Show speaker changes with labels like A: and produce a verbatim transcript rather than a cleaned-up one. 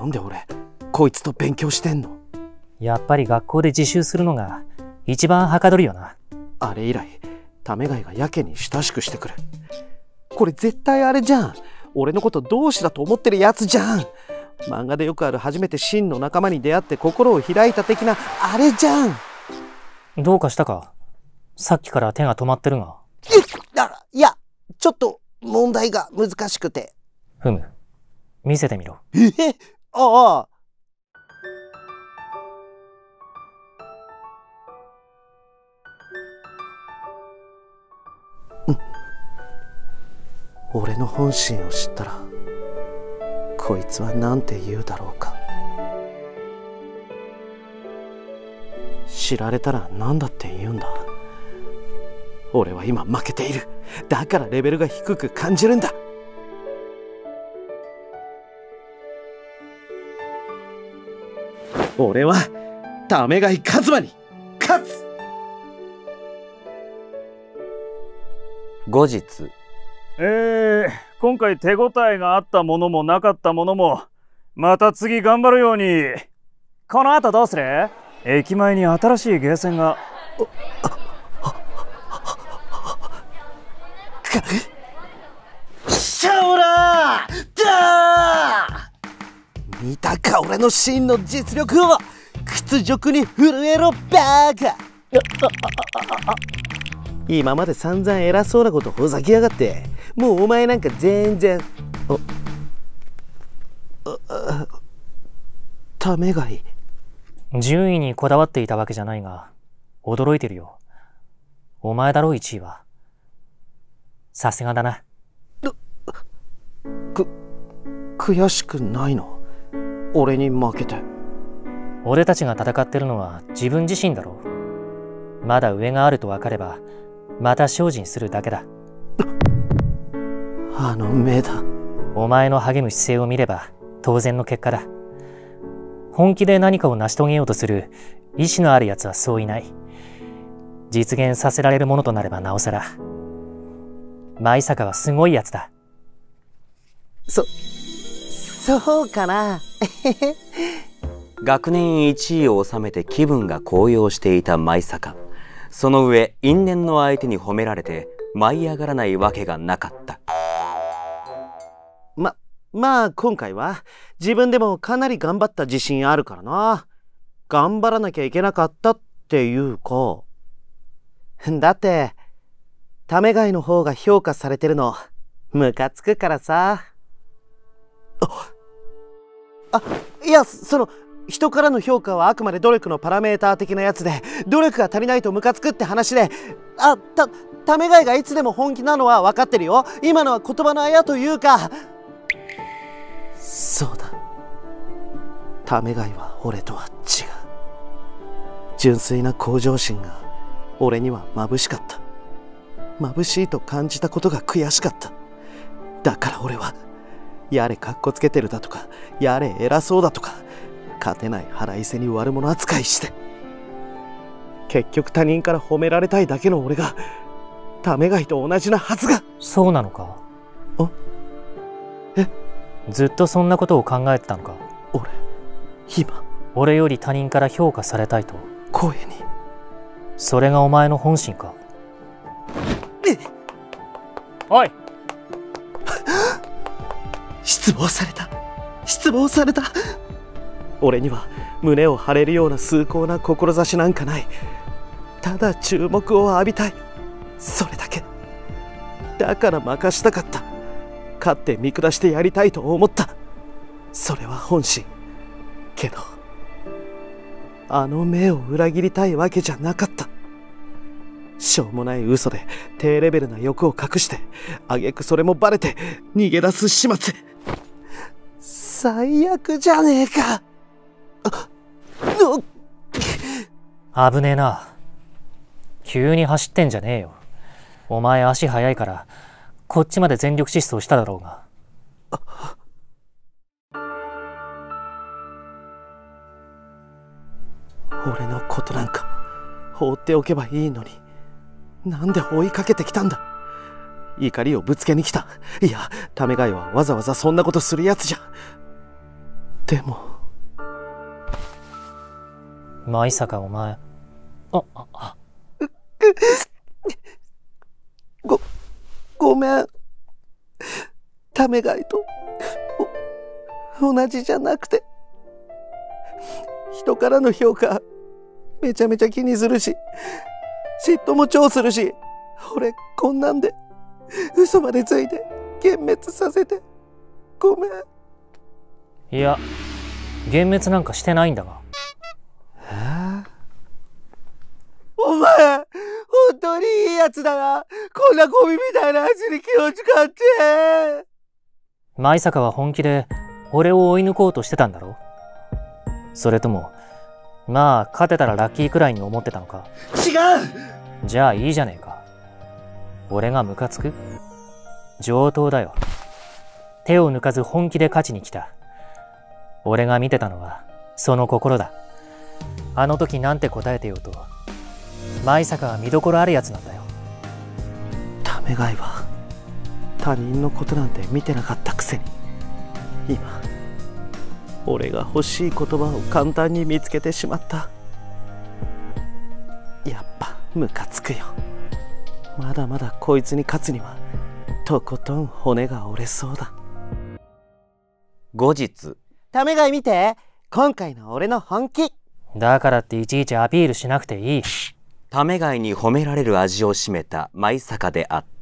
A: なんで俺こいつと勉強してんの？
B: やっぱり学校で自習するのが一番はかどるよな。
A: あれ以来タメガイがやけに親しくしてくる。これ絶対あれじゃん。俺のこと同志だと思ってるやつじゃん。漫画でよくある初めて真の仲間に出会って心を開いた的なあれじゃん。
B: どうかしたか？さっきから手が止まってるが。
A: えあいやちょっと問題が難しくて。
B: ふむ、見せてみろ。
A: えああ俺の本心を知ったらこいつは何て言うだろうか。知られたら何だって言うんだ。俺は今負けている。だからレベルが低く感じるんだ。俺はタメガイカズマに勝つ。
C: 後日。
D: えー、今回手応えがあったものもなかったものもまた次頑張るように。この後どうする？駅前に新しいゲーセンが。
A: シャオラーだー！見たか俺の真の実力を。屈辱に震えろバカ。今まで散々偉そうなことほざきやがって。もうお前なんか全然。あタメガイ。
B: 順位にこだわっていたわけじゃないが驚いてるよ。お前だろいちいは。さすがだな。
A: く悔しくないの？俺に負けて。
B: 俺たちが戦ってるのは自分自身だろう。まだ上があると分かればまた精進するだけだ。
A: あの目だ。
B: お前の励む姿勢を見れば当然の結果だ。本気で何かを成し遂げようとする意志のあるやつはそういない。実現させられるものとなればなおさら。舞坂はすごいやつだ。
A: そ、そうかな。
C: 学年いちいを収めて気分が高揚していた舞坂。その上因縁の相手に褒められて舞い上がらないわけがなかった。
A: ま、まあ今回は自分でもかなり頑張った自信あるからな。頑張らなきゃいけなかったっていうか。だってタメガイの方が評価されてるのムカつくからさ。あ、あ、いやその人からの評価はあくまで努力のパラメーター的なやつで、努力が足りないとムカつくって話で、あ、た、タメガイがいつでも本気なのは分かってるよ。今のは言葉のあやというか。そうだ。タメガイは俺とは違う。純粋な向上心が俺には眩しかった。眩しいと感じたことが悔しかった。だから俺は、やれかっこつけてるだとか、やれ偉そうだとか、勝てない腹いせに悪者扱いして、結局他人から褒められたいだけの俺がタメガイと同じなはずが。
B: そうなのか？
A: あえ
B: ずっとそんなことを考えてたのか？
A: 俺今
B: 俺より他人から評価されたいと。
A: 声に。
B: それがお前の本心か？
A: え
B: おい
A: 失望された失望された。俺には胸を張れるような崇高な志なんかない。ただ注目を浴びたい、それだけ。だから任したかった。勝って見下してやりたいと思った。それは本心。けどあの目を裏切りたいわけじゃなかった。しょうもない嘘で低レベルな欲を隠して、挙句それもバレて逃げ出す始末。最悪じゃねえか。
B: 危ねえな。急に走ってんじゃねえよ。お前足速いからこっちまで全力疾走しただろうが。
A: 俺のことなんか放っておけばいいのに、なんで追いかけてきたんだ。怒りをぶつけに来た。いやタメガイはわざわざそんなことするやつじゃ。 でも
B: 舞坂お前、あ、あ、あ。
A: ご、ごめん。ためがいと同じじゃなくて、人からの評価めちゃめちゃ気にするし、嫉妬も超するし、俺こんなんで嘘までついて幻滅させてごめん。
B: いや、幻滅なんかしてないんだが。
A: えお前本当にいいやつだな。こんなゴミみたいなやつに気を使って。
B: 舞坂は本気で俺を追い抜こうとしてたんだろ？それともまあ勝てたらラッキーくらいに思ってたのか？
A: 違
B: う！じゃあいいじゃねえか。俺がムカつく？上等だよ。手を抜かず本気で勝ちに来た。俺が見てたのはその心だ。あの時なんて答えてようと、舞坂は見どころあるやつなんだよ。
A: ためがいは他人のことなんて見てなかったくせに、今俺が欲しい言葉を簡単に見つけてしまった。やっぱムカつくよ。まだまだこいつに勝つにはとことん骨が折れそうだ。
C: 後日、
A: ためがい見て、今回の俺の本気。
B: だからっていちいちアピールしなくていい。
C: ためがいに褒められる味を占めた舞坂であった。